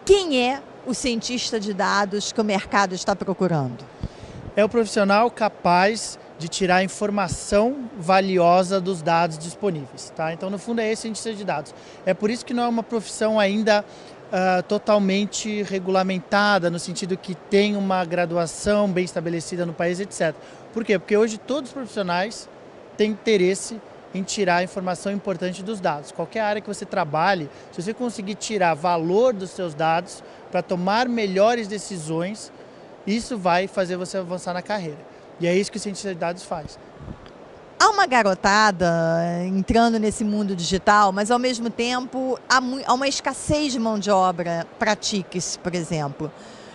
Quem é o cientista de dados que o mercado está procurando? É o profissional capaz de tirar informação valiosa dos dados disponíveis. Tá? Então, no fundo, é esse cientista de dados. É por isso que não é uma profissão ainda totalmente regulamentada, no sentido que tem uma graduação bem estabelecida no país, etc. Por quê? Porque hoje todos os profissionais têm interesse em tirar informação importante dos dados. Qualquer área que você trabalhe, se você conseguir tirar valor dos seus dados para tomar melhores decisões, isso vai fazer você avançar na carreira. E é isso que o cientista de dados faz. Há uma garotada entrando nesse mundo digital, mas ao mesmo tempo há uma escassez de mão de obra para TICs, por exemplo.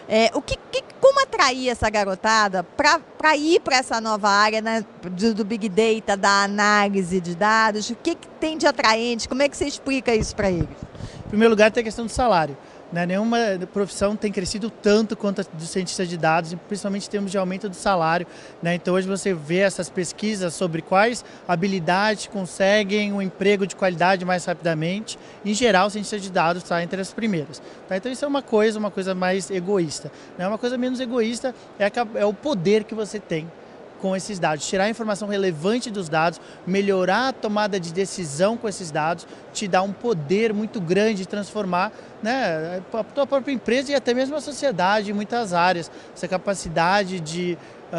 Como atrair essa garotada para ir para essa nova área, né, do Big Data, da análise de dados? O que tem de atraente? Como é que você explica isso para eles? Em primeiro lugar, tem a questão do salário. Né? Nenhuma profissão tem crescido tanto quanto a do cientista de dados, principalmente em termos de aumento do salário. Né? Então hoje você vê essas pesquisas sobre quais habilidades conseguem um emprego de qualidade mais rapidamente. Em geral, o cientista de dados está entre as primeiras. Tá? Então isso é uma coisa mais egoísta. Né? Uma coisa menos egoísta é o poder que você tem com esses dados, tirar a informação relevante dos dados, melhorar a tomada de decisão com esses dados, te dá um poder muito grande de transformar, né, a tua própria empresa e até mesmo a sociedade em muitas áreas. Essa capacidade de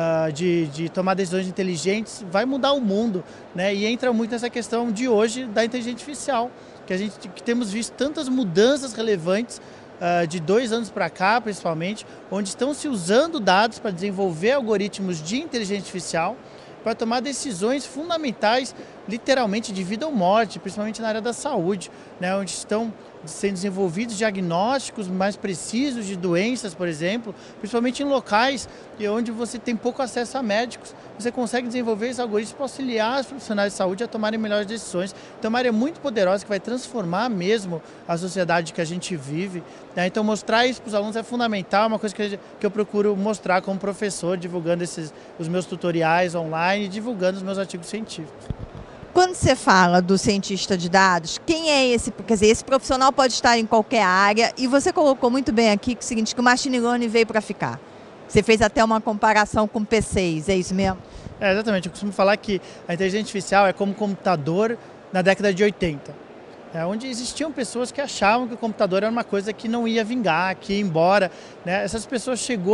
tomar decisões inteligentes vai mudar o mundo, né, e entra muito nessa questão de hoje da inteligência artificial, que temos visto tantas mudanças relevantes de 2 anos para cá, principalmente, onde estão se usando dados para desenvolver algoritmos de inteligência artificial para tomar decisões fundamentais, literalmente de vida ou morte, principalmente na área da saúde, né, onde estão sendo desenvolvidos diagnósticos mais precisos de doenças, por exemplo, principalmente em locais onde você tem pouco acesso a médicos. Você consegue desenvolver esses algoritmos para auxiliar os profissionais de saúde a tomarem melhores decisões. Então é uma área muito poderosa que vai transformar mesmo a sociedade que a gente vive. Né? Então mostrar isso para os alunos é fundamental, é uma coisa que eu procuro mostrar como professor, divulgando os meus tutoriais online e divulgando os meus artigos científicos. Quando você fala do cientista de dados, quem é esse? Quer dizer, esse profissional pode estar em qualquer área, e você colocou muito bem aqui que é o seguinte, que o machine learning veio para ficar. Você fez até uma comparação com P6, é isso mesmo? Exatamente, eu costumo falar que a inteligência artificial é como um computador na década de 80. Onde existiam pessoas que achavam que o computador era uma coisa que não ia vingar, que ia embora. Né? Essas pessoas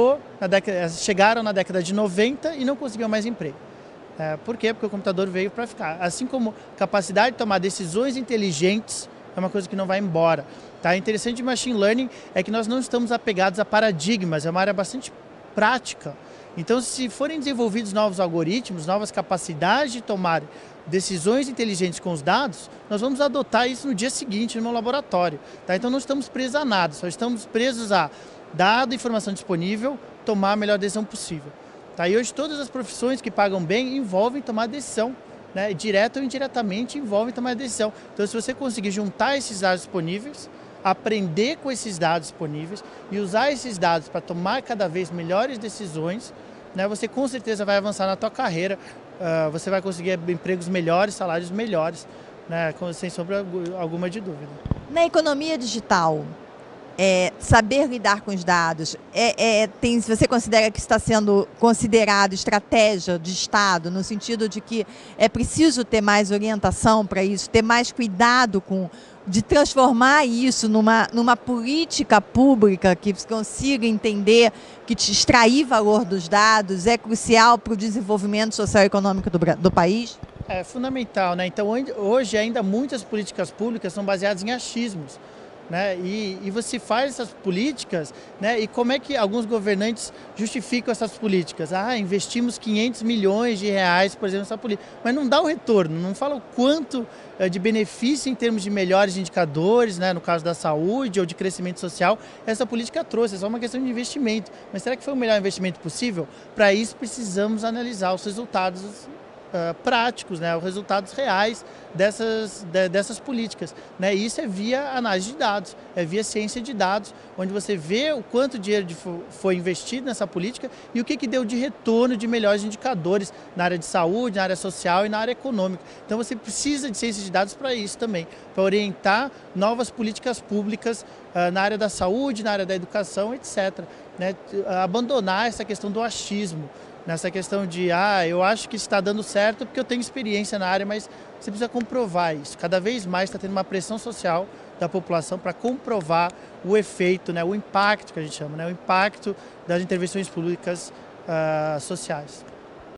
chegaram na década de 90 e não conseguiam mais emprego. Por quê? Porque o computador veio para ficar. Assim como capacidade de tomar decisões inteligentes é uma coisa que não vai embora. Tá? Interessante de machine learning é que nós não estamos apegados a paradigmas, é uma área bastante prática. Então, se forem desenvolvidos novos algoritmos, novas capacidades de tomar decisões inteligentes com os dados, nós vamos adotar isso no dia seguinte no meu laboratório. Tá? Então, não estamos presos a nada, só estamos presos a dado, informação disponível, tomar a melhor decisão possível. Tá? E hoje todas as profissões que pagam bem envolvem tomar decisão, né? Direto ou indiretamente envolvem tomar decisão. Então se você conseguir juntar esses dados disponíveis, aprender com esses dados disponíveis e usar esses dados para tomar cada vez melhores decisões, né? Você com certeza vai avançar na tua carreira, você vai conseguir empregos melhores, salários melhores, né? Sem sombra alguma de dúvida. Na economia digital, saber lidar com os dados, você considera que está sendo considerado estratégia de Estado, no sentido de que é preciso ter mais orientação para isso, ter mais cuidado de transformar isso numa política pública que consiga entender que extrair valor dos dados é crucial para o desenvolvimento socioeconômico do país? É fundamental, né? Então hoje ainda muitas políticas públicas são baseadas em achismos. Né? E você faz essas políticas, né? E como é que alguns governantes justificam essas políticas? Investimos 500 milhões de reais, por exemplo, nessa política, mas não dá o retorno, não fala o quanto de benefício em termos de melhores indicadores, né? No caso da saúde ou de crescimento social, essa política trouxe, é só uma questão de investimento. Mas será que foi o melhor investimento possível? Para isso precisamos analisar os resultados práticos, né, os resultados reais dessas políticas. Né? E isso é via análise de dados. é via ciência de dados, onde você vê o quanto dinheiro foi investido nessa política e o que deu de retorno de melhores indicadores na área de saúde, na área social e na área econômica. Então você precisa de ciência de dados para isso também, para orientar novas políticas públicas na área da saúde, na área da educação, etc. Né? Abandonar essa questão do achismo, nessa questão de, eu acho que está dando certo porque eu tenho experiência na área, mas você precisa comprovar isso. Cada vez mais está tendo uma pressão social da população para comprovar o efeito, né, o impacto que a gente chama, né, o impacto das intervenções públicas sociais.